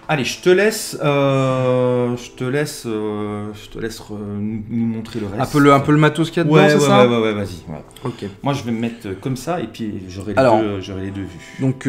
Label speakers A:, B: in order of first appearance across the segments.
A: Allez, je te laisse nous montrer le reste.
B: Un peu le matos qu'il y a dedans, c'est ça?
A: Ouais, vas-y. Ouais.
B: Ok.
A: Moi, je vais me mettre comme ça et puis j'aurai les deux vues.
B: Donc,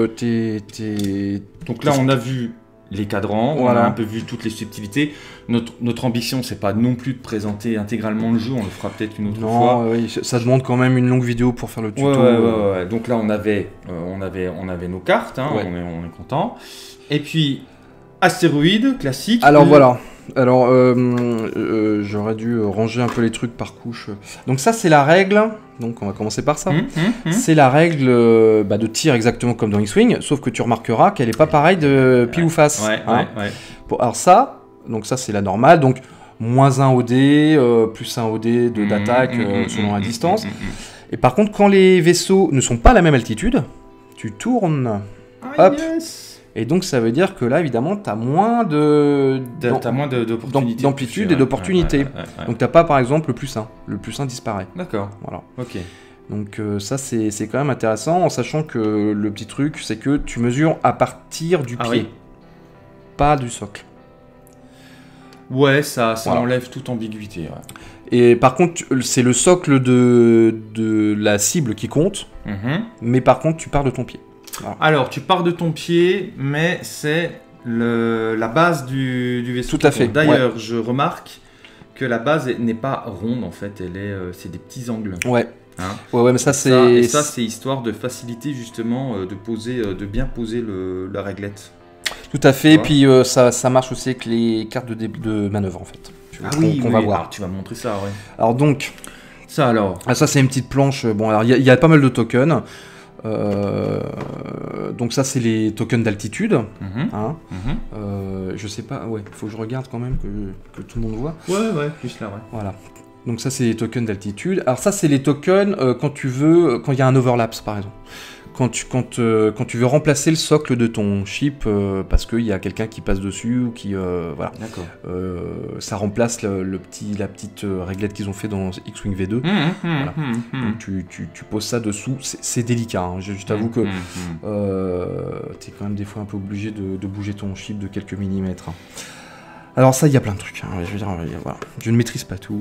A: Donc là, on a vu les cadrans,
B: voilà.
A: On a un peu vu toutes les subtilités. Notre ambition, c'est pas non plus de présenter intégralement le jeu, on le fera peut-être une autre fois.
B: Non, oui, ça demande quand même une longue vidéo pour faire le tuto.
A: Ouais. Donc là, on avait nos cartes, hein,
B: ouais.
A: on est content. Et puis, astéroïde, classique.
B: Alors voilà. Alors, j'aurais dû ranger un peu les trucs par couche. Donc ça, c'est la règle. Donc on va commencer par ça. C'est la règle de tir exactement comme dans X-Wing, sauf que tu remarqueras qu'elle n'est pas pareille de pile ou face.
A: Ouais.
B: Bon, alors ça c'est la normale. Donc -1 OD, plus 1 OD d'attaque selon la distance. Et par contre, quand les vaisseaux ne sont pas à la même altitude, tu tournes. Hop. Yes. Et donc ça veut dire que là, évidemment, tu as moins d'amplitude et d'opportunités. Ouais. Donc tu n'as pas, par exemple, le +1. Le +1 disparaît.
A: D'accord.
B: Voilà.
A: Ok.
B: Donc ça, c'est quand même intéressant, en sachant que le petit truc, c'est que tu mesures à partir du pied,
A: oui.
B: Pas du socle.
A: Ouais, ça enlève toute ambiguïté. Ouais.
B: Et par contre, c'est le socle de la cible qui compte, mais par contre, tu pars de ton pied. Voilà.
A: Alors, tu pars de ton pied, mais c'est la base du vaisseau.
B: Tout à fait.
A: D'ailleurs, je remarque que la base n'est pas ronde, en fait, c'est des petits angles.
B: Ouais.
A: Hein,
B: ouais, mais ça c'est...
A: Ça, c'est histoire de faciliter, justement, de bien poser la réglette.
B: Tout à fait, et puis ça marche aussi avec les cartes de manœuvre, en fait.
A: On va voir. Alors, tu vas montrer ça, ouais.
B: Alors donc...
A: Ça, alors...
B: Ah, ça, c'est une petite planche. Bon, alors, il y a pas mal de tokens. Donc ça c'est les tokens d'altitude. Je sais pas, faut que je regarde quand même que tout le monde voit.
A: Ouais, plus là, ouais.
B: Voilà. Donc ça c'est les tokens d'altitude. Alors ça c'est les tokens quand il y a un overlap par exemple. Quand tu veux remplacer le socle de ton ship parce qu'il y a quelqu'un qui passe dessus ou qui voilà. D'accord. Ça remplace la petite réglette qu'ils ont fait dans X-Wing V2. Voilà. Donc tu poses ça dessous. C'est délicat. Hein. Je t'avoue que t'es quand même des fois un peu obligé de bouger ton ship de quelques millimètres. Hein. Alors ça, il y a plein de trucs. Hein. Je veux dire, voilà. Je ne maîtrise pas tout.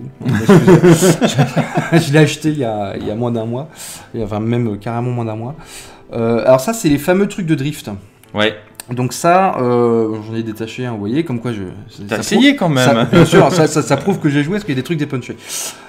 B: Je l'ai acheté il y a moins d'un mois. Enfin, même carrément moins d'un mois. Alors ça, c'est les fameux trucs de drift. Ouais. Donc ça, j'en ai détaché un, vous voyez, comme quoi
A: T'as essayé quand même.
B: Ça, bien sûr, ça prouve que j'ai joué, parce qu'il y a des trucs dépunchés.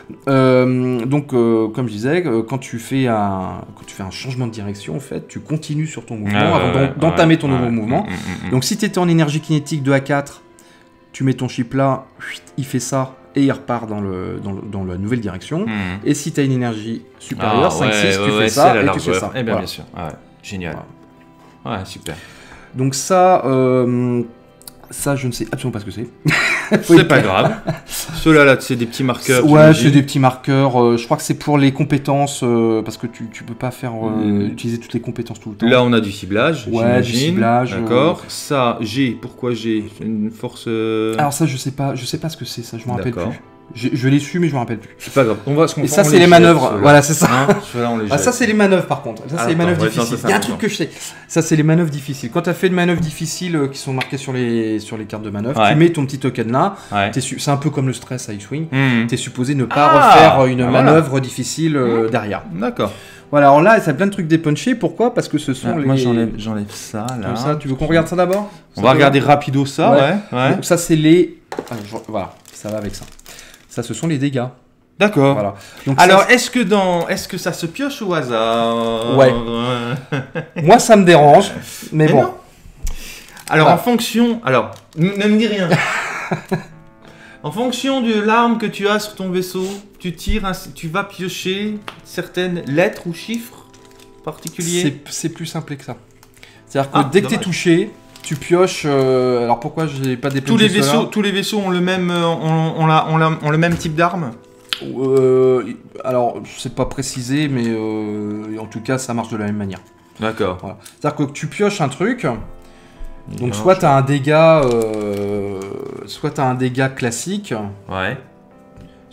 B: Donc, comme je disais, quand tu fais un changement de direction, en fait, tu continues sur ton mouvement avant d'entamer ton nouveau mouvement. Donc si tu étais en énergie kinétique 2 à 4, tu mets ton chip là, il fait ça, et il repart dans la nouvelle direction. Et si tu as une énergie supérieure, 5-6, tu fais ça, et tu fais ça.
A: Eh bien, bien sûr. Ouais, génial. Voilà. Ouais, super.
B: Donc ça, je ne sais absolument pas ce que c'est.
A: C'est pas grave. Ceux-là, c'est des petits marqueurs.
B: Ouais, c'est des petits marqueurs. Je crois que c'est pour les compétences, parce que tu peux pas faire utiliser toutes les compétences tout le temps.
A: Là, on a du ciblage.
B: Ouais, du ciblage.
A: D'accord. Ça, pourquoi j'ai une force.
B: Alors ça, je sais pas ce que c'est. Ça, je me rappelle plus. Je l'ai su, mais je me rappelle plus.
A: C'est pas grave.
B: Et ça, c'est les manœuvres. Voilà, c'est ça.
A: Hein, on les
B: ça, c'est les manœuvres, par contre. Ça, c'est les manœuvres difficiles. Il y a un truc que je sais. Ça, c'est les manœuvres difficiles. Quand tu as fait une manœuvre difficile qui sont marquées sur les cartes de manœuvre, tu mets ton petit token là. C'est un peu comme le stress à X-Wing. Tu es supposé ne pas refaire une manœuvre difficile derrière.
A: D'accord.
B: Voilà, alors là, ça a plein de trucs dépunchés. Pourquoi ? Parce que ce sont les...
A: Moi, j'enlève ça, là.
B: Comme ça, tu veux qu'on regarde ça d'abord ?
A: On va regarder rapido ça, ouais.
B: Donc ça, c'est les... Voilà, ça va avec ça. Ça, ce sont les dégâts.
A: D'accord.
B: Voilà. Donc
A: alors, est-ce que ça se pioche au hasard ?
B: Ouais. Moi, ça me dérange, mais bon.
A: Non. Alors, en fonction... Alors, ne me dis rien. En fonction de l'arme que tu as sur ton vaisseau, tu vas piocher certaines lettres ou chiffres particuliers.
B: C'est plus simple que ça. C'est-à-dire que dès que tu es touché... Tu pioches. Alors pourquoi j'ai pas déployé
A: tous les vaisseaux ont le même ont le même type d'arme.
B: Alors c'est pas précisé, mais en tout cas ça marche de la même manière.
A: D'accord.
B: Voilà. C'est-à-dire que tu pioches un truc. Donc soit t'as un dégât, classique.
A: Ouais.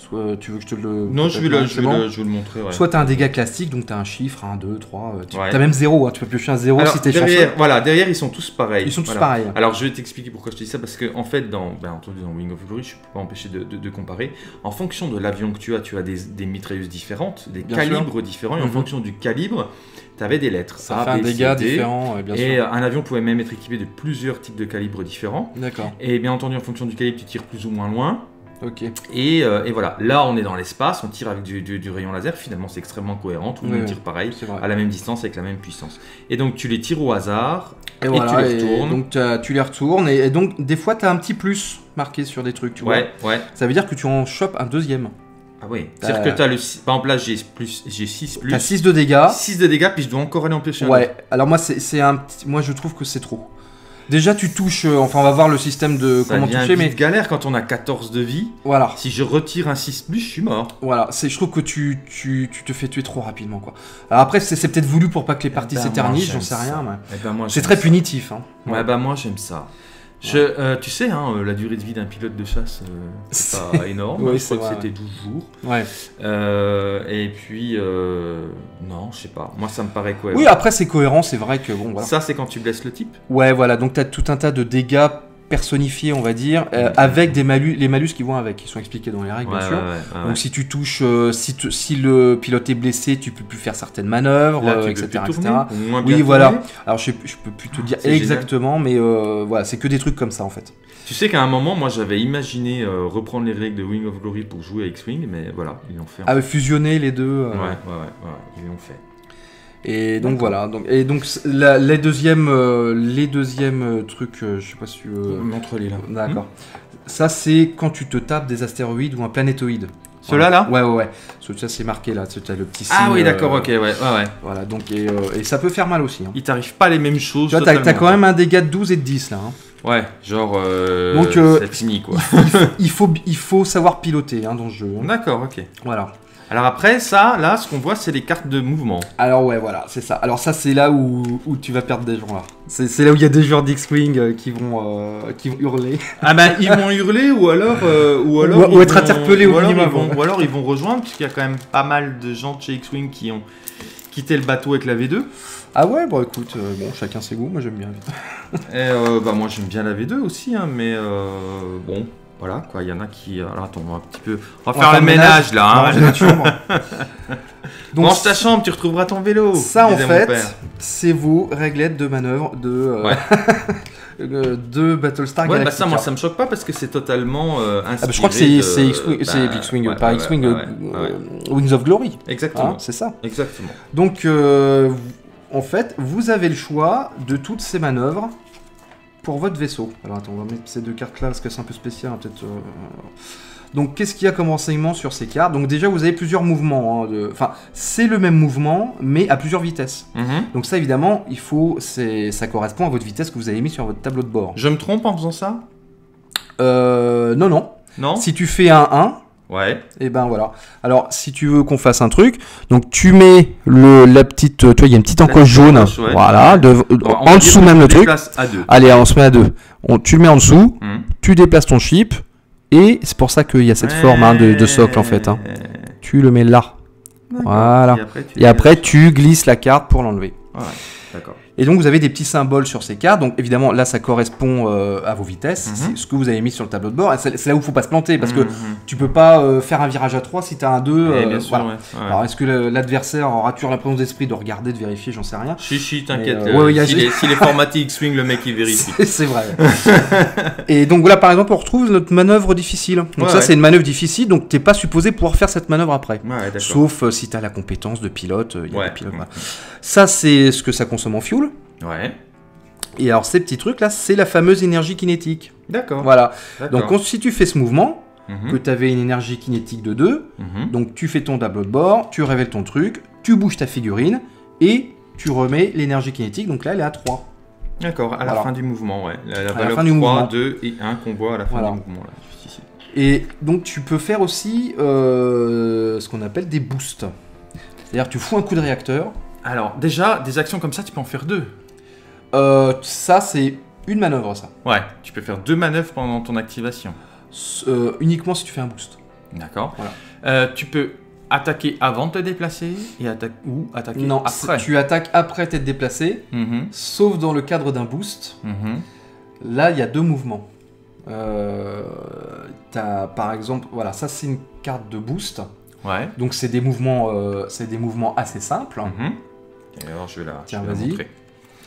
B: Soit tu veux que je te le...
A: Non, je vais
B: c'est bon
A: le montrer. Ouais.
B: Soit tu as un dégât classique, donc tu as un chiffre, 1, 2, 3. Tu
A: Ouais.
B: as même 0, hein, tu peux piocher un 0
A: Alors,
B: si tu es
A: derrière,
B: chanceux.
A: voilà, derrière, ils sont tous pareils.
B: Ils sont tous
A: Voilà.
B: pareils.
A: Alors, je vais t'expliquer pourquoi je te dis ça, parce que en fait, dans Wing of Glory, je ne peux pas empêcher de comparer. En fonction de l'avion que tu as des mitrailleuses différentes, des
B: Bien
A: calibres différents, et en
B: Mhm.
A: fonction du calibre, tu avais des lettres.
B: Ça
A: A,
B: fait un
A: B,
B: dégât
A: C, D.
B: différent, bien
A: Et
B: sûr.
A: un avion pouvait même être équipé de plusieurs types de calibres différents.
B: D'accord,
A: Et bien entendu, en fonction du calibre, tu tires plus ou moins loin.
B: ok.
A: Et voilà, là on est dans l'espace, on tire avec du rayon laser, finalement c'est extrêmement cohérent, tout le monde tire pareil,
B: C'est vrai.
A: à la même distance, avec la même puissance. Et donc tu les tires au hasard,
B: Et
A: tu
B: voilà,
A: les retournes.
B: donc tu les retournes, et donc des fois tu as un petit plus marqué sur des trucs, tu vois.
A: Ouais.
B: Ça veut dire que tu en chopes un deuxième.
A: Ah oui, c'est-à-dire que tu as le... Par exemple là j'ai 6 plus,
B: Tu as 6 de dégâts.
A: 6 de dégâts, puis je dois encore aller en piocher un autre.
B: Ouais, alors moi, moi je trouve que c'est trop. Déjà, tu touches, enfin on va voir le système de
A: Ça
B: comment
A: devient
B: toucher, mais
A: vite galère quand on a 14 de vie.
B: voilà.
A: Si je retire un 6 plus, je suis mort.
B: Voilà, je trouve que tu te fais tuer trop rapidement, quoi. Alors après, c'est peut-être voulu pour pas que les parties
A: Ben,
B: s'éternisent,
A: moi,
B: j'en sais
A: j'aime
B: rien,
A: ça.
B: mais
A: Eh ben, moi,
B: c'est
A: j'aime
B: très
A: ça.
B: punitif. Hein.
A: Ouais, bah moi j'aime ça. Tu sais, hein, la durée de vie d'un pilote de chasse, c'est pas énorme.
B: Oui,
A: je crois
B: c'est
A: que
B: vrai,
A: c'était 12 jours.
B: Ouais.
A: Et puis, non, je sais pas. Moi, ça me paraît cohérent.
B: Oui, après c'est cohérent, c'est vrai que bon, voilà.
A: Ça, c'est quand tu blesses le type.
B: Ouais, voilà, donc t'as tout un tas de dégâts personnifiés, on va dire, avec les malus qui vont avec, qui sont expliqués dans les règles, bien sûr. Donc si tu touches, si le pilote est blessé, tu peux plus faire certaines manœuvres,
A: Là, tu
B: etc.
A: peux plus
B: etc.
A: tourner, ou moins bien
B: Oui, voilà.
A: tourner.
B: Alors je peux plus te dire
A: C'est
B: exactement, mais voilà, c'est que des trucs comme ça en fait.
A: Tu sais qu'à un moment, moi, j'avais imaginé reprendre les règles de Wing of Glory pour jouer à X-Wing, mais voilà, ils l'ont fait.
B: Ah, fusionner les deux.
A: Ouais, ils l'ont fait.
B: Et donc
A: D'accord.
B: voilà. Et donc les deuxièmes trucs, je sais pas si tu veux.
A: Montre-les là.
B: D'accord. Ça c'est quand tu te tapes des astéroïdes ou un planétoïde.
A: Ceux-là, là
B: Ouais. Ça c'est marqué là. Tu as le petit signe.
A: Ah oui, d'accord, ok, ouais.
B: Voilà. Donc et ça peut faire mal aussi. Hein.
A: Il t'arrive pas les mêmes choses.
B: Tu vois, t'as
A: totalement.
B: quand même un dégât de 12 et de 10 là. Hein.
A: Ouais, genre.
B: Donc,
A: c'est fini quoi.
B: il faut savoir piloter hein, dans ce jeu. Hein.
A: D'accord, ok.
B: Voilà.
A: Alors après, ça, là, ce qu'on voit, c'est les cartes de mouvement.
B: Alors ouais, voilà, c'est ça. Alors ça, c'est là où tu vas perdre des gens là. C'est là où il y a des joueurs d'X-Wing qui vont hurler.
A: Ah bah, ils vont hurler ou alors
B: Ou
A: ils
B: être interpellés au minimum.
A: Ou alors ils vont rejoindre, puisqu'il y a quand même pas mal de gens de chez X-Wing qui ont quitté le bateau avec la V2.
B: Ah ouais, bon écoute, bon, chacun ses goûts, moi j'aime bien.
A: Et bah moi j'aime bien la V2 aussi, hein, mais bon, voilà quoi, il y en a qui... Alors attends, on va faire le ménage là. Hein.
B: Ranger notre chambre. Donc
A: Mange ta chambre, tu retrouveras ton vélo.
B: ça en
A: disait mon
B: fait,
A: père.
B: c'est vos réglettes de manœuvre de, de Battlestar
A: Ouais, bah
B: Galactica.
A: ça, moi ça me choque pas parce que c'est totalement inspiré.
B: Ah bah, je crois que c'est X-Wing, c'est X-Wing,
A: ouais,
B: pas
A: ouais,
B: X-Wing,
A: ouais.
B: Wings of Glory.
A: Exactement.
B: Hein, c'est ça.
A: Exactement.
B: Donc, en fait, vous avez le choix de toutes ces manœuvres pour votre vaisseau. Alors, attends, on va mettre ces deux cartes-là parce que c'est un peu spécial. Hein, peut-être. Donc, qu'est-ce qu'il y a comme renseignement sur ces cartes? Donc, déjà, vous avez plusieurs mouvements. Hein, enfin, c'est le même mouvement, mais à plusieurs vitesses. Donc, ça, évidemment, ça correspond à votre vitesse que vous avez mis sur votre tableau de bord.
A: Je me trompe en faisant ça?
B: Non.
A: Non?
B: Si tu fais un 1,
A: Ouais.
B: et ben voilà. Alors, si tu veux qu'on fasse un truc, donc tu mets la petite, tu vois, il y a une petite encoche jaune,
A: encoche, ouais.
B: voilà, en dessous même le truc.
A: À 2.
B: Allez, on se met à 2. Tu le mets en dessous, tu déplaces ton chip, et c'est pour ça qu'il y a cette forme hein, de socle en fait. Hein. Tu le mets là. Voilà. Et après, tu glisses la carte pour l'enlever.
A: Ouais, d'accord.
B: Et donc, vous avez des petits symboles sur ces cartes. Donc, évidemment, là, ça correspond à vos vitesses. C'est ce que vous avez mis sur le tableau de bord. Et c'est là où il ne faut pas se planter. Parce que tu peux pas faire un virage à 3 si tu as un 2.
A: Bien sûr,
B: voilà.
A: ouais.
B: Alors, est-ce que l'adversaire aura toujours la présence d'esprit de regarder, de vérifier? J'en sais rien.
A: Si, t'inquiète. S'il est formaté X-Wing, le mec, il vérifie.
B: C'est vrai. Et donc, voilà, par exemple, on retrouve notre manœuvre difficile. Donc, ça, c'est une manœuvre difficile. Donc, tu n'es pas supposé pouvoir faire cette manœuvre après.
A: Ouais, d'accord.
B: Sauf si tu as la compétence de pilote. Il y a des pilotes, voilà. Ça, c'est ce que ça consomme en fuel.
A: Ouais.
B: Et alors ces petits trucs là, c'est la fameuse énergie kinétique.
A: D'accord.
B: Voilà.
A: D'accord.
B: Donc si tu fais ce mouvement, que tu avais une énergie kinétique de 2, donc tu fais ton tableau de bord, tu révèles ton truc, tu bouges ta figurine et tu remets l'énergie kinétique, donc là elle est à 3.
A: D'accord, à la fin du mouvement, ouais. La valeur
B: fin
A: 3,
B: du mouvement.
A: 2 et 1 qu'on voit à la fin du mouvement. Là, juste ici.
B: Et donc tu peux faire aussi ce qu'on appelle des boosts. C'est-à-dire tu fous un coup de réacteur.
A: Alors déjà, des actions comme ça, tu peux en faire 2.
B: Ça c'est une manœuvre ça.
A: Ouais, tu peux faire 2 manœuvres pendant ton activation.
B: Uniquement si tu fais un boost.
A: D'accord.
B: Voilà.
A: Tu peux attaquer avant de te déplacer et ou attaquer
B: Non,
A: après.
B: tu attaques après t'être déplacé, sauf dans le cadre d'un boost. Là, il y a 2 mouvements. T'as, par exemple, voilà, ça c'est une carte de boost.
A: Ouais.
B: Donc c'est des mouvements assez simples.
A: Et alors je vais
B: Tiens,
A: la
B: vas-y.
A: montrer.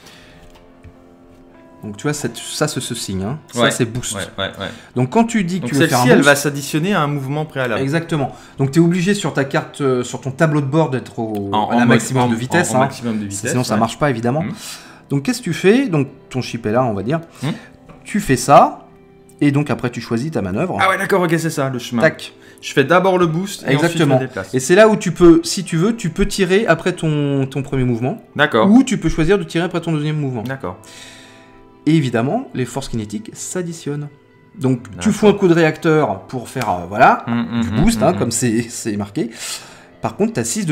B: Donc tu vois, ça c'est ce signe. Hein.
A: Ouais.
B: Ça c'est boost.
A: Ouais.
B: Donc quand tu dis que
A: Donc
B: tu veux faire un
A: celle-ci, elle
B: boost,
A: va s'additionner à un mouvement préalable.
B: exactement. Donc tu es obligé sur ta carte, sur ton tableau de bord d'être à la maximum de vitesse.
A: En maximum de vitesse.
B: Sinon ça marche pas évidemment.
A: Mhm.
B: Donc qu'est-ce que tu fais? Donc ton chip est là, on va dire. Tu fais ça. Et donc après tu choisis ta manœuvre.
A: Ah ouais, d'accord, ok, c'est ça le chemin.
B: Tac.
A: Je fais d'abord le boost et
B: Exactement.
A: ensuite je me déplace.
B: Et c'est là où tu peux, si tu veux, tu peux tirer après ton premier mouvement.
A: D'accord.
B: Ou tu peux choisir de tirer après ton deuxième mouvement.
A: D'accord.
B: Et évidemment, les forces kinétiques s'additionnent. Donc tu
A: D'accord.
B: fous un coup de réacteur pour faire du boost, comme c'est marqué. Par contre, tu as 6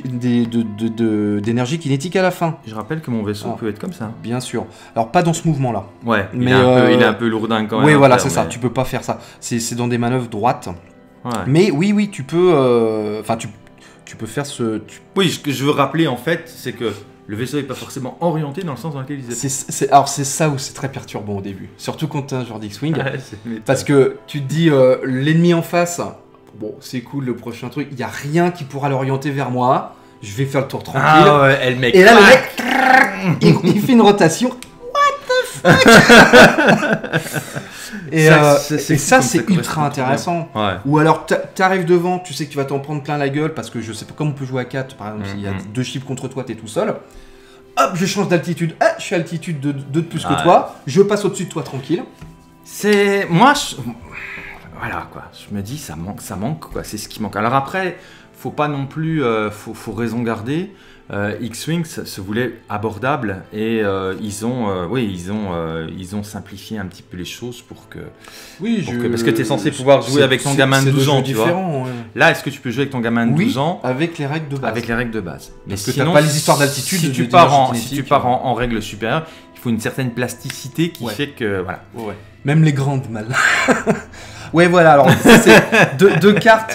B: d'énergie kinétique à la fin.
A: Je rappelle que mon vaisseau peut être comme ça.
B: Bien sûr. Alors pas dans ce mouvement-là.
A: Ouais,
B: Mais
A: il est un peu lourdingue quand même.
B: Oui,
A: à
B: voilà,
A: faire,
B: c'est ça.
A: mais-
B: Tu peux pas faire ça. C'est dans des manœuvres droites.
A: Ouais.
B: Mais oui, tu peux. Enfin, tu peux faire ce.
A: Oui, ce que je veux rappeler en fait, c'est que le vaisseau n'est pas forcément orienté dans le sens dans lequel il est.
B: Alors c'est ça où c'est très perturbant au début. Surtout quand t'as un genre d'X-Wing.
A: Ouais,
B: Parce que tu te dis, l'ennemi en face, bon, c'est cool, le prochain truc, il n'y a rien qui pourra l'orienter vers moi. Je vais faire le tour tranquille.
A: Ah ouais, elle mec.
B: Et là, le mec, il fait une rotation. What the fuck. Et ça, c'est ultra intéressant.
A: Ouais.
B: Ou alors, t'arrives devant, tu sais que tu vas t'en prendre plein la gueule parce que je sais pas comment on peut jouer à 4. Par exemple, s'il y a 2 chips contre toi, t'es tout seul. Hop, je change d'altitude. Ah, je suis à altitude de 2 de plus que toi. Je passe au-dessus de toi tranquille.
A: C'est. Moi, voilà quoi. Je me dis, ça manque quoi. C'est ce qui manque. Alors après, faut pas non plus. Faut raison garder. X-Wing se voulait abordable et ils ont simplifié un petit peu les choses pour que.
B: Oui,
A: parce que tu es censé pouvoir jouer avec ton gamin de 12 ans, tu vois.
B: Ouais.
A: Là, est-ce que tu peux jouer avec ton gamin de 12 ans
B: avec les règles de base.
A: Avec les règles de base. Mais
B: Parce que
A: sinon,
B: t'as pas les histoires d'altitude.
A: Si tu pars en règle supérieure, il faut une certaine plasticité qui fait que voilà.
B: Ouais. Même les grandes mal. Ouais, voilà. Alors c'est deux cartes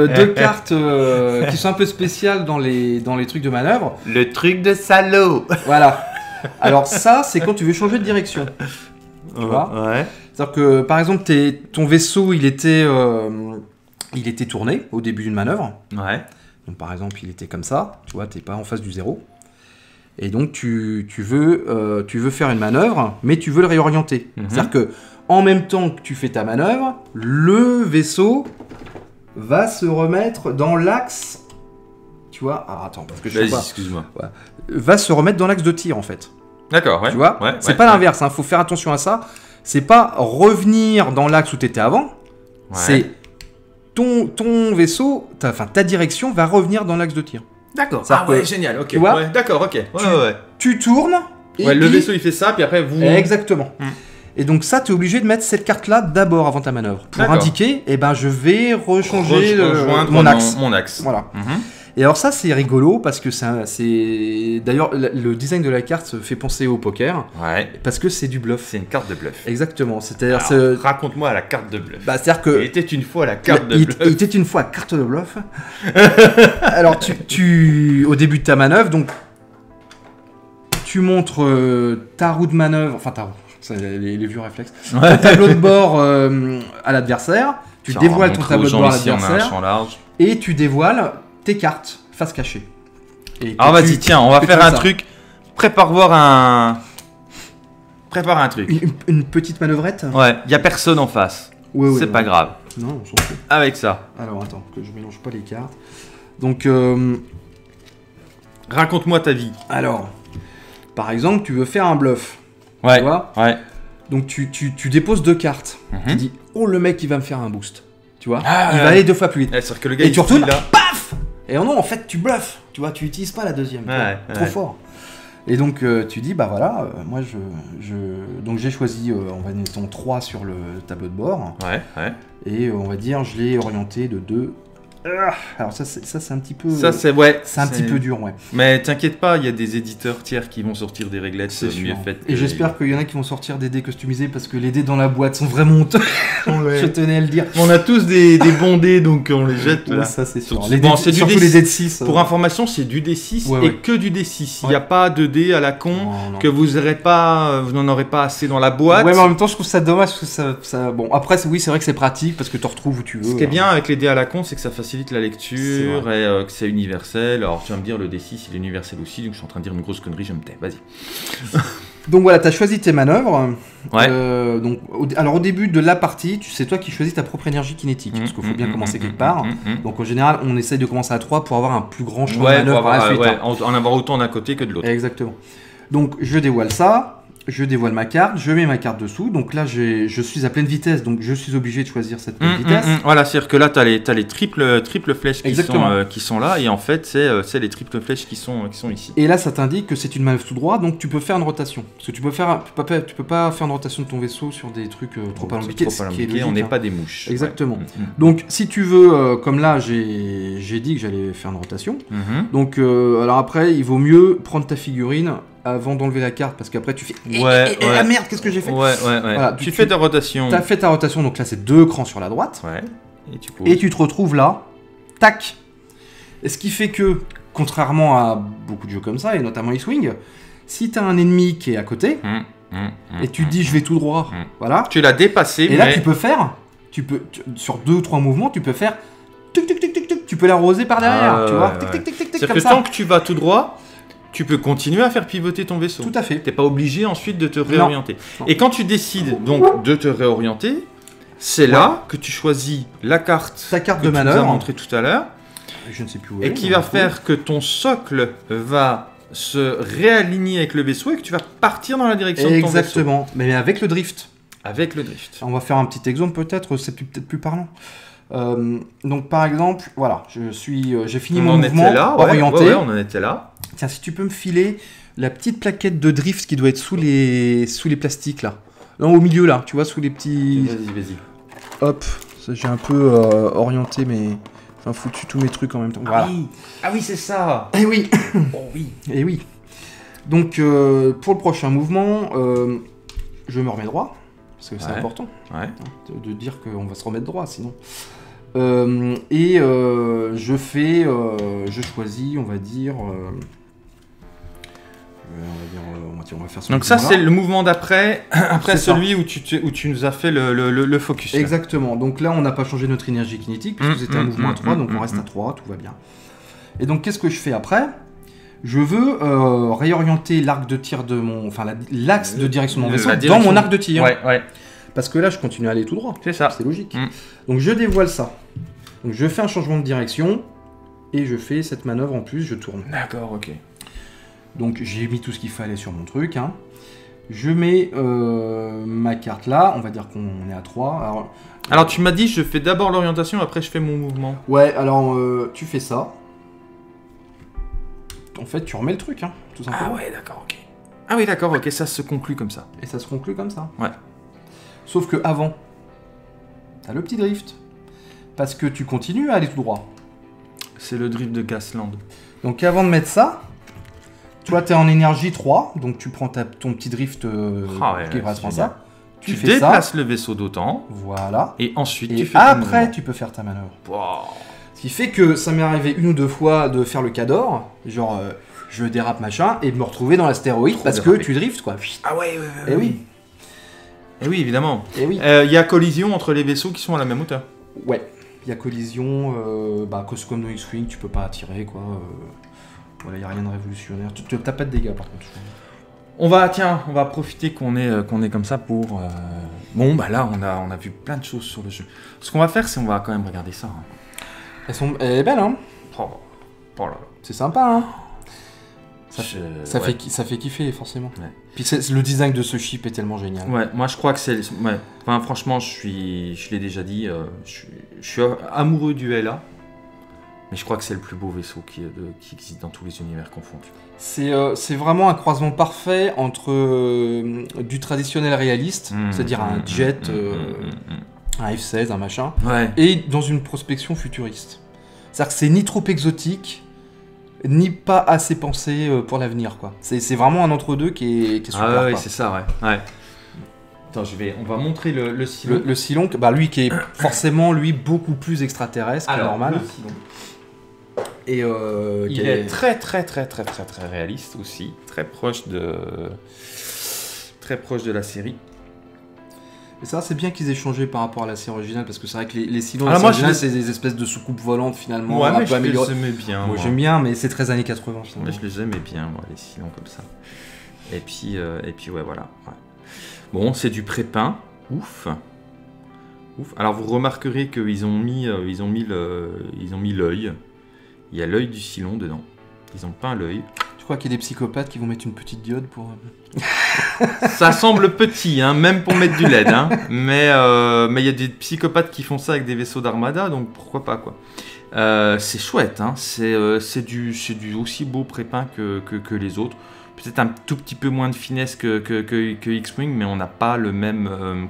B: qui sont un peu spéciales dans les trucs de manœuvre.
A: Le truc de salaud.
B: Voilà. Alors ça, c'est quand tu veux changer de direction. Tu vois.
A: Ouais.
B: C'est-à-dire que par exemple, ton vaisseau, il était tourné au début d'une manœuvre.
A: Ouais.
B: Donc par exemple, il était comme ça. Tu vois, t'es pas en face du zéro. Et donc tu veux faire une manœuvre, mais tu veux le réorienter. C'est-à-dire que en même temps que tu fais ta manœuvre, le vaisseau va se remettre dans l'axe. Tu vois. Alors attends, parce que je sais pas.
A: Excuse-moi.
B: Ouais. Va se remettre dans l'axe de tir en fait.
A: D'accord. Ouais.
B: Tu vois.
A: Ouais,
B: c'est pas l'inverse. Faut faire attention à ça. C'est pas revenir dans l'axe où tu étais avant. Ouais. C'est ton vaisseau, ta direction va revenir dans l'axe de tir.
A: D'accord. Ah ouais, génial. Ok.
B: Tu vois.
A: Ouais, d'accord. Ok.
B: Tu tournes.
A: Et le vaisseau il fait ça, puis après vous.
B: Exactement. Et donc ça, tu es obligé de mettre cette carte-là d'abord avant ta manœuvre. Pour indiquer, je vais rejoindre mon axe.
A: Mon axe.
B: Voilà. Et alors ça, c'est rigolo parce que c'est... D'ailleurs, le design de la carte fait penser au poker. Ouais. Parce que c'est du bluff.
A: C'est une carte de bluff.
B: Exactement.
A: Raconte-moi la carte de bluff.
B: C'est-à-dire que...
A: Il était une fois la carte de bluff.
B: Il était une fois la carte de bluff. Alors, au début de ta manœuvre, donc... Tu montres ta roue de manœuvre... Enfin, ta roue. C'est les vieux réflexes. Ton tableau de bord à l'adversaire. Tu dévoiles ton tableau de bord à l'adversaire. Et tu dévoiles tes cartes face cachée.
A: Alors vas-y, tiens, on va faire un truc. Prépare un truc.
B: Une petite manœuvrette.
A: Ouais, il n'y a personne en face. C'est pas grave.
B: Non, on s'en fout.
A: Avec ça.
B: Alors attends, que je mélange pas les cartes. Donc,
A: raconte-moi ta vie.
B: Alors, par exemple, tu veux faire un bluff.
A: Ouais.
B: Tu vois.
A: Ouais.
B: Donc tu déposes 2 cartes. Tu dis, oh le mec il va me faire un boost. Tu vois. Il va aller 2 fois plus vite.
A: C'est-à-dire que le gars,
B: et tu retournes là. Paf. Et non, en fait tu bluffes. Tu vois, tu utilises pas la deuxième. Trop fort. Et donc tu dis, bah voilà, moi donc j'ai choisi, on va dire 3 sur le tableau de bord.
A: Ouais.
B: Et on va dire, je l'ai orienté de 2 Alors ça c'est un petit peu...
A: Ça, c'est ouais.
B: C'est un petit peu dur, ouais.
A: Mais t'inquiète pas, il y a des éditeurs tiers qui vont sortir des réglettes mieux faites.
B: Et j'espère qu'il y en a qui vont sortir des dés customisés parce que les dés dans la boîte sont vraiment honteux. Je tenais à le dire.
A: On a tous des bons dés, donc on les jette.
B: Ouais,
A: là.
B: ça c'est sûr.
A: C'est
B: surtout les dés de 6.
A: Pour information, c'est du D6 et que du D6. Il n'y a pas de dés à la con
B: non.
A: que vous n'en aurez pas assez dans la boîte.
B: Ouais, mais en même temps, je trouve ça dommage parce que ça... Bon, après, oui, c'est vrai que c'est pratique parce que tu retrouves où tu veux.
A: Ce qui est bien avec les dés à la con, c'est que ça facilite la lecture et que c'est universel. Alors, tu vas me dire, le D6, il est universel aussi, donc je suis en train de dire une grosse connerie, je me tais. Vas-y.
B: Donc voilà, tu as choisi tes manœuvres.
A: Ouais.
B: Alors au début de la partie, c'est toi qui choisis ta propre énergie kinétique, parce qu'il faut bien commencer quelque part. Donc en général, on essaye de commencer à 3 pour avoir un plus grand champ de manœuvre par la suite.
A: En avoir autant d'un côté que de l'autre.
B: Exactement. Donc je dévoile ça. Je dévoile ma carte, je mets ma carte dessous, donc là je suis à pleine vitesse, donc je suis obligé de choisir cette pleine vitesse.
A: Voilà, c'est-à-dire que là tu as les triples flèches qui sont là, et en fait c'est les triples flèches qui sont ici.
B: Et là ça t'indique que c'est une manœuvre tout droit, donc tu peux faire une rotation. Parce que tu peux pas faire une rotation de ton vaisseau sur des trucs trop alambiqués,
A: on n'est pas des mouches.
B: Exactement. Donc si tu veux, comme là j'ai dit que j'allais faire une rotation, donc alors après il vaut mieux prendre ta figurine avant d'enlever la carte, parce qu'après tu fais ah merde, qu'est-ce que j'ai fait.
A: Voilà, tu fais ta rotation.
B: T'as fait ta rotation, donc là c'est 2 crans sur la droite.
A: Ouais.
B: Et tu te retrouves là, tac. Et ce qui fait que, contrairement à beaucoup de jeux comme ça, et notamment X-Wing, si t'as un ennemi qui est à côté, et tu te dis je vais tout droit, voilà.
A: Tu l'as dépassé.
B: Et là tu peux faire, sur 2 ou 3 mouvements, tu peux faire tic tic tic tic tic, tu peux l'arroser par derrière, tu vois, tic tic tic tic tic,
A: comme ça. Tant que tu vas tout droit, tu peux continuer à faire pivoter ton vaisseau.
B: Tout à fait.
A: T'es pas obligé ensuite de te réorienter. Non. Et quand tu décides donc de te réorienter, c'est là que tu choisis la carte.
B: Ta carte de manœuvre.
A: Que tu as montré tout à l'heure.
B: Je ne sais plus où.
A: Et qui va faire que ton socle va se réaligner avec le vaisseau et que tu vas partir dans la direction de ton vaisseau.
B: Exactement. Mais avec le drift.
A: Avec le drift.
B: On va faire un petit exemple peut-être. C'est peut-être plus parlant. Donc par exemple, voilà, j'ai fini mon mouvement orienté.
A: Ouais, on en était là.
B: Tiens, si tu peux me filer la petite plaquette de drift qui doit être sous les plastiques là. Non, au milieu là, tu vois, sous les petits...
A: Vas-y.
B: Hop, j'ai un peu orienté mais... Enfin, foutu tous mes trucs en même temps. Voilà.
A: Ah oui, c'est ça.
B: Eh oui.
A: Oh oui.
B: Eh oui. Donc, pour le prochain mouvement, je me remets droit. Parce que c'est important de dire qu'on va se remettre droit, sinon. Je choisis, on va dire... on va faire
A: donc ça c'est le mouvement d'après, après celui où tu nous as fait le focus.
B: Exactement, donc là on n'a pas changé notre énergie kinétique, puisque c'était un mouvement à 3, donc on reste à 3, tout va bien. Et donc qu'est-ce que je fais après? Je veux réorienter l'arc de tir de mon... Enfin l'axe de direction de mon vaisseau dans mon arc de tir.
A: Ouais.
B: Parce que là je continue à aller tout droit.
A: C'est ça.
B: C'est logique. Donc je dévoile ça. Donc je fais un changement de direction, et je fais cette manœuvre en plus, je tourne.
A: D'accord, ok.
B: Donc j'ai mis tout ce qu'il fallait sur mon truc. Je mets ma carte là, on va dire qu'on est à 3.
A: Alors tu m'as dit je fais d'abord l'orientation, après je fais mon mouvement.
B: Ouais, alors tu fais ça. En fait tu remets le truc, tout simplement.
A: Ah ouais, d'accord, ok. Ah oui, d'accord, ok, ça se conclut comme ça.
B: Et ça se conclut comme ça.
A: Ouais.
B: Sauf que avant, t'as le petit drift. Parce que tu continues à aller tout droit.
A: C'est le drift de Gasland.
B: Donc avant de mettre ça... Toi, tu es en énergie 3, donc tu prends ton petit drift qui reste ça.
A: Tu déplaces le vaisseau d'autant.
B: Voilà.
A: Et ensuite,
B: tu fais après, tu peux faire ta manœuvre.
A: Wow.
B: Ce qui fait que ça m'est arrivé 1 ou 2 fois de faire le cador, genre je dérape machin, et de me retrouver dans l'astéroïde parce que tu driftes, quoi.
A: Ah ouais.
B: Et oui.
A: Et oui, évidemment.
B: Et oui.
A: Y a collision entre les vaisseaux qui sont à la même hauteur.
B: Ouais. Il y a collision, comme dans X-Wing, tu peux pas attirer, quoi. Voilà, il n'y a rien de révolutionnaire. Tu n'as pas de dégâts par contre.
A: On va profiter qu'on est comme ça pour... Bon, bah là, on a vu plein de choses sur le jeu. Ce qu'on va faire, c'est on va quand même regarder ça.
B: Elle est belle, hein.
A: Oh là là.
B: C'est sympa, hein. Ça fait kiffer, forcément. Ouais. Puis le design de ce chip est tellement génial.
A: Ouais, moi je crois que c'est... Ouais. Enfin, franchement, je l'ai déjà dit, je suis amoureux du LA. Mais je crois que c'est le plus beau vaisseau qui existe dans tous les univers confondus.
B: C'est vraiment un croisement parfait entre du traditionnel réaliste, c'est-à-dire un jet, un F-16, un machin, et dans une prospection futuriste. C'est-à-dire que c'est ni trop exotique, ni pas assez pensé pour l'avenir, quoi. C'est vraiment un entre-deux qui est super.
A: Ah ouais,
B: quoi.
A: c'est ça, ouais. Attends, on va montrer le Cylon.
B: Le Cylon, bah lui qui est forcément lui beaucoup plus extraterrestre que normal.
A: Le Cylon.
B: Et
A: Il est très réaliste aussi, très proche de la série.
B: Et ça, c'est bien qu'ils aient changé par rapport à la série originale, parce que c'est vrai que les Cylons
A: Alors moi,
B: originales, c'est des espèces de soucoupes volantes finalement.
A: Ouais,
B: un
A: mais
B: peu
A: je
B: améliorées.
A: les aimais bien.
B: Moi, j'aime bien, mais c'est très années 80.
A: Moi, je les aimais bien, moi, les Cylons comme ça. Et puis ouais, voilà. Ouais. Bon, c'est du pré-peint. Ouf. Alors, vous remarquerez qu'ils ont mis l'œil. Il y a l'œil du Cylon dedans. Ils ont peint l'œil.
B: Tu crois qu'il y a des psychopathes qui vont mettre une petite diode pour...
A: Ça semble petit, hein, même pour mettre du LED. Hein. Mais il y a des psychopathes qui font ça avec des vaisseaux d'armada, donc pourquoi pas, quoi. C'est chouette, hein. C'est du aussi beau pré-peint que les autres. Peut-être un tout petit peu moins de finesse que X-Wing, mais on n'a pas le même,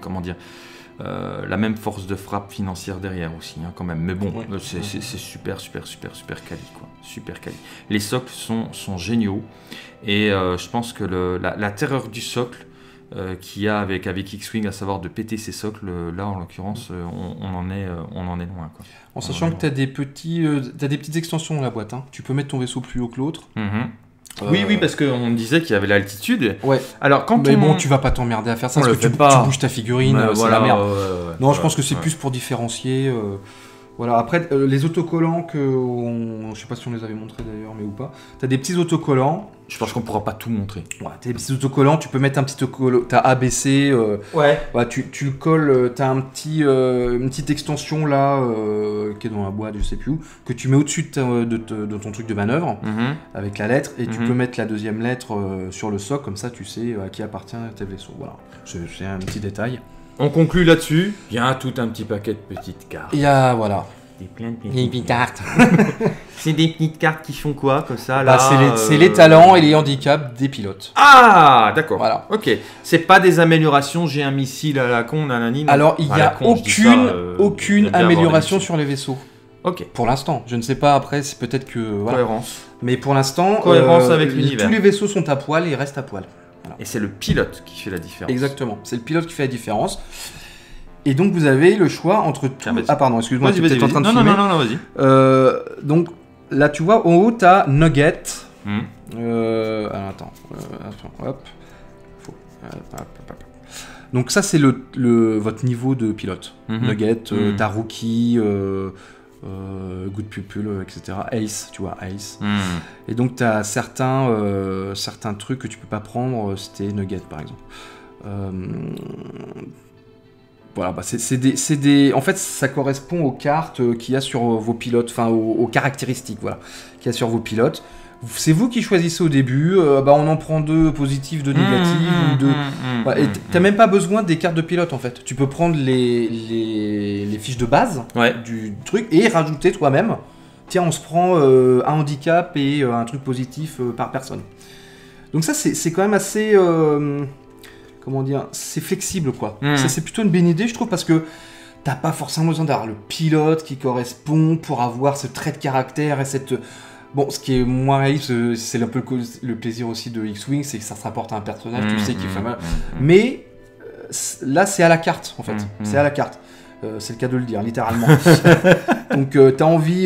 A: la même force de frappe financière derrière aussi, hein, quand même. Mais bon, ouais, c'est super quali, quoi. Super quali. Les socles sont géniaux. Et je pense que la terreur du socle qu'il y a avec X-Wing, à savoir de péter ses socles, là en l'occurrence, on en est loin, quoi.
B: En sachant que tu as des petites extensions dans la boîte. Hein. Tu peux mettre ton vaisseau plus haut que l'autre.
A: Oui, parce qu'on disait qu'il y avait l'altitude.
B: Ouais.
A: Alors,
B: mais bon, tu vas pas t'emmerder à faire ça, parce que tu bouges ta figurine, c'est
A: voilà,
B: la merde. Non,
A: voilà,
B: je pense que c'est plus pour différencier. Voilà. Après, les autocollants, je sais pas si on les avait montrés d'ailleurs, mais ou pas. Tu as des petits autocollants.
A: Je pense qu'on pourra pas tout montrer.
B: Ouais, tu as des petits autocollants, tu peux mettre un petit autocollant. Tu as ABC.
A: Ouais.
B: Voilà, tu le colles, tu as une petite extension là, qui est dans la boîte, je sais plus où, que tu mets au-dessus de ton truc de manœuvre, avec la lettre, et tu peux mettre la deuxième lettre sur le socle, comme ça tu sais à qui appartient tes vaisseaux. Voilà, c'est un petit détail.
A: On conclut là-dessus. Il y a tout un petit paquet de petites cartes.
B: Il y a, voilà.
A: Plein de petites cartes. C'est des petites cartes qui font quoi, comme ça là,
B: c'est les talents et les handicaps des pilotes.
A: Ah, d'accord.
B: Voilà.
A: Ok. C'est pas des améliorations, j'ai un missile à la con, nanani.
B: Alors, il n'y a aucune amélioration sur les vaisseaux.
A: Ok.
B: Pour l'instant. Je ne sais pas après, c'est peut-être que... Voilà.
A: Cohérence.
B: Mais pour l'instant,
A: cohérence avec l'univers.
B: Tous les vaisseaux sont à poil et restent à poil. Voilà.
A: Et c'est le pilote qui fait la différence.
B: Exactement. C'est le pilote qui fait la différence. Et donc vous avez le choix entre tout... Ah pardon, excuse-moi, tu es peut-être en train de filmer.
A: Non, vas-y.
B: Donc là tu vois, en haut tu as Nugget. Alors attends, hop. Donc ça c'est votre niveau de pilote. Nugget, t'as Rookie, Good Pupil, etc. Ace, tu vois, Ace. Et donc t'as certains trucs que tu peux pas prendre, c'était Nugget par exemple. Voilà, bah en fait, ça correspond aux cartes qu'il y a sur vos pilotes, enfin aux caractéristiques, voilà, qu'il y a sur vos pilotes. C'est vous qui choisissez au début, on en prend 2 positifs, 2 négatifs, ou 2... Voilà, et t'as même pas besoin des cartes de pilote, en fait. Tu peux prendre les fiches de base du truc et rajouter toi-même. Tiens, on se prend un handicap et un truc positif par personne. Donc ça, c'est quand même assez... comment dire, c'est flexible, quoi. C'est plutôt une bonne idée, je trouve, parce que t'as pas forcément besoin d'avoir le pilote qui correspond pour avoir ce trait de caractère et cette... Bon, ce qui est moins réaliste, c'est un peu le plaisir aussi de X-Wing, c'est que ça se rapporte à un personnage, tu sais, qui fait mal. Mais là, c'est à la carte, en fait. C'est à la carte. C'est le cas de le dire, littéralement. Donc, t'as envie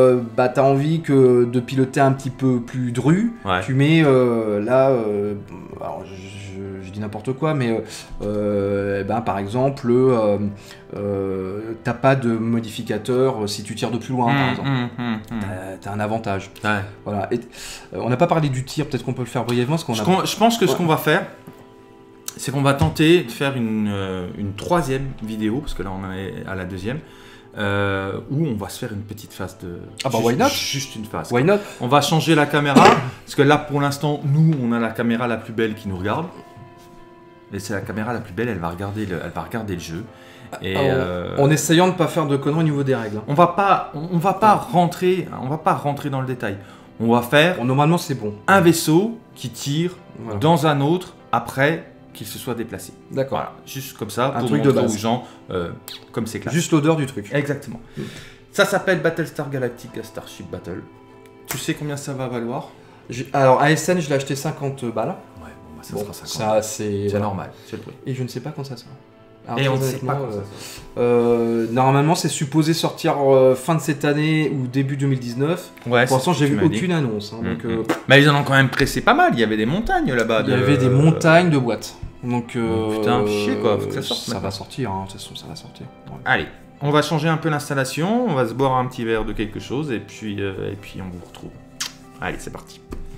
B: de piloter un petit peu plus dru. Ouais. Tu mets là... alors, je dis n'importe quoi, mais par exemple, t'as pas de modificateur si tu tires de plus loin, par exemple. T'as un avantage. Ouais. Voilà. Et, on n'a pas parlé du tir, peut-être qu'on peut le faire brièvement.
A: Je pense que ce qu'on va faire, c'est qu'on va tenter de faire une 3e vidéo, parce que là on est à la 2e, où on va se faire une petite phase de...
B: why not ?
A: Juste une phase.
B: Why not ?
A: On va changer la caméra, parce que là pour l'instant, nous, on a la caméra la plus belle qui nous regarde. Et c'est la caméra la plus belle, elle va regarder le jeu. Et
B: en essayant de ne pas faire de conneries au niveau des règles.
A: On va pas rentrer dans le détail. On va faire...
B: normalement, c'est bon.
A: Un vaisseau qui tire dans un autre après qu'il se soit déplacé.
B: D'accord.
A: Voilà, juste comme ça,
B: un
A: pour
B: truc
A: montrer
B: de base
A: aux gens comme c'est clair.
B: Juste l'odeur du truc.
A: Exactement. Ça s'appelle Battlestar Galactica Starship Battle. Tu sais combien ça va valoir?
B: Alors, ASN, je l'ai acheté 50 balles.
A: Ouais, bon, bah, ça sera 50.
B: Ça, c'est voilà.
A: Normal, c'est le prix.
B: Et je ne sais pas quand ça sort. Alors,
A: Et on ne
B: très
A: sait pas
B: honnêtement,
A: quand ça sort.
B: normalement, c'est supposé sortir fin de cette année ou début 2019.
A: Ouais,
B: Pour l'instant,
A: c'est ce
B: j'ai
A: que
B: vu
A: tu m'as dit.
B: aucune annonce. Hein, donc,
A: Mais ils en ont quand même pressé pas mal. Il y avait des montagnes là-bas.
B: il y avait des montagnes de boîtes. Donc,
A: putain, chier, quoi, faut que ça sorte
B: Ça
A: maintenant.
B: va sortir, hein, de toute façon, ça va sortir. Ouais.
A: Allez, on va changer un peu l'installation. On va se boire un petit verre de quelque chose et puis on vous retrouve. Allez, c'est parti.